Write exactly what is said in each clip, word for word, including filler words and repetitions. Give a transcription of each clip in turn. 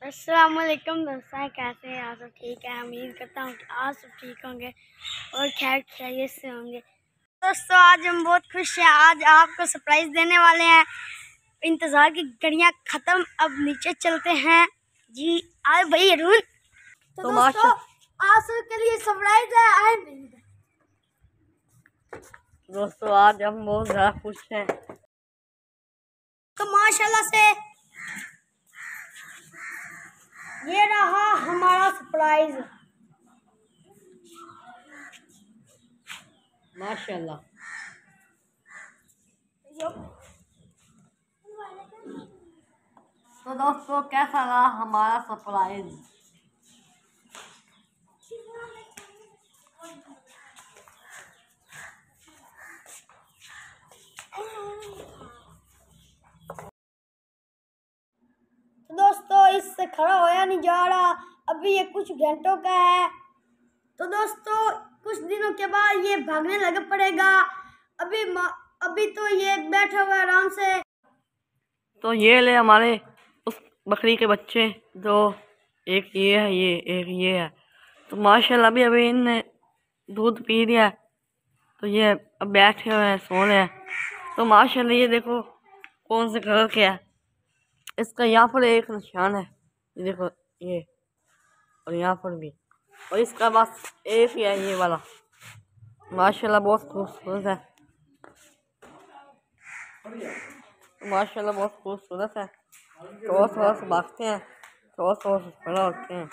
अस्सलाम वालेकुम दोस्तों, कैसे हैं आप? सब ठीक है। उम्मीद करता हूँ कि आप सब ठीक होंगे और खैर खैरियत से होंगे। दोस्तों आज हम बहुत खुश हैं। आज आपको सरप्राइज़ देने वाले हैं। इंतज़ार की घड़ियाँ ख़त्म, अब नीचे चलते हैं जी। आए भाई अरुण। तो, तो दोस्तों आज सबके लिए सरप्राइज है। आए दोस्तों आज हम बहुत ज़्यादा खुश हैं। तो माशाल्लाह से ये रहा हमारा सरप्राइज। माशाल्लाह। तो दोस्तों कैसा रहा हमारा सरप्राइज? तो दोस्तों इससे खड़ा होया नहीं जा रहा, अभी ये कुछ घंटों का है। तो दोस्तों कुछ दिनों के बाद ये भागने लग पड़ेगा। अभी अभी तो ये बैठा हुआ है आराम से। तो ये ले हमारे उस बकरी के बच्चे, जो एक ये है, ये एक ये है। तो माशाल्लाह अभी अभी इनने दूध पी लिया है, तो ये अब बैठे हुए हैं, सो रहे हैं। तो माशाल्लाह ये देखो कौन से कलर के है। इसका यहाँ पर एक निशान है, ये देखो ये, और यहाँ पर भी, और इसका बस एक ही है ये वाला। माशाल्लाह बहुत खूबसूरत है, माशाल्लाह बहुत खूबसूरत है। थोड़ा थोड़ा से भागते हैं, थोड़ा थोड़ा से खड़ा होते हैं।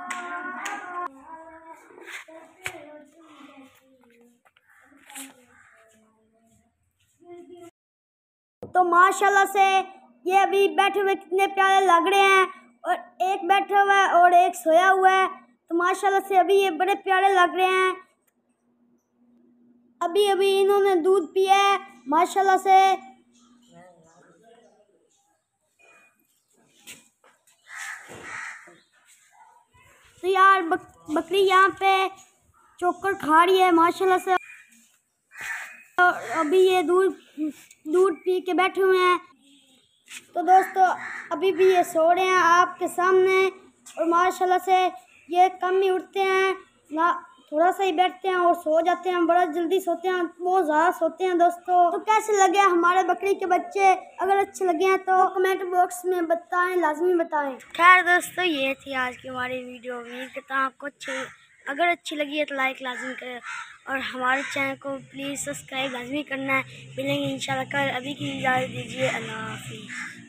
तो माशाल्लाह से ये अभी बैठे हुए कितने प्यारे लग रहे हैं, और एक बैठा हुआ है और एक सोया हुआ है। तो माशाल्लाह से अभी ये बड़े प्यारे लग रहे हैं। अभी अभी इन्होंने दूध पिया है माशाल्लाह से। तो यार बक, बकरी यहाँ पे चोकर खा रही है माशाल्लाह से। और अभी ये दूध दूध पी के बैठे हुए हैं। तो दोस्तों अभी भी ये सो रहे हैं आपके सामने, और माशाल्लाह से ये कम ही उठते हैं ना, थोड़ा सा ही बैठते हैं और सो जाते हैं। बड़ा जल्दी सोते हैं, बहुत ज़्यादा सोते हैं दोस्तों। तो कैसे लगे हमारे बकरी के बच्चे? अगर अच्छे लगे हैं तो कमेंट बॉक्स में बताएं, लाजमी बताएं। खैर दोस्तों ये थी आज की हमारी वीडियो। उम्मीद करता हूँ आपको अच्छी अगर अच्छी लगी है तो लाइक लाजमी करें, और हमारे चैनल को प्लीज़ सब्सक्राइब लाजमी करना है। मिलेंगे इंशाल्लाह कल। अभी की इजाज़त दीजिए, अल्लाह हाफ़िज़।